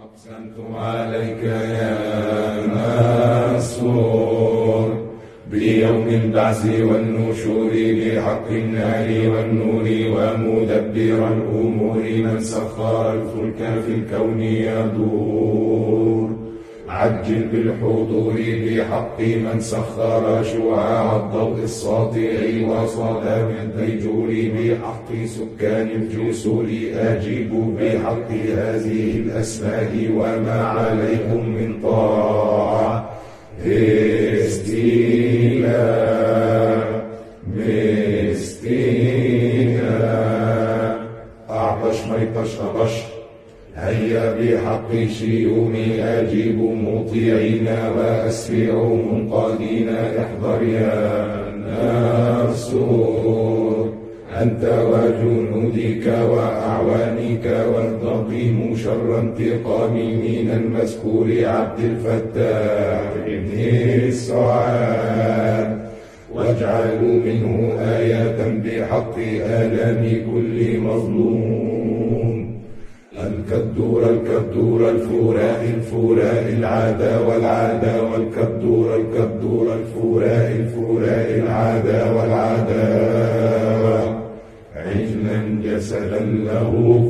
أقسمت عليك يا مسرور بيوم البعث والنشور بحق النار والنور ومدبر الأمور من سخر الفلك في الكون يدور عجل بالحضور بحق من سخر شعاع الضوء الساطع وصدى الديجور بحق سكان الجسور أجيب بحق هذه الأسماء وما عليكم من طاعة استيلاء مستيلاء أعطش ميطش أبش هيا بحق شيوم أجيب مطيعين وأسرع منقادين احذر يا ناصر أنت وجنودك وأعوانك وانتقم شر انتقام من المذكور عبد الفتاح بن السعاد واجعلوا منه آية بحق آلام كل مظلوم الكدور الكدور الفوراء الفوراء العادة والعادة والكدور الكدور الفوراء الفوراء العادة والعادة عجلا جسدا له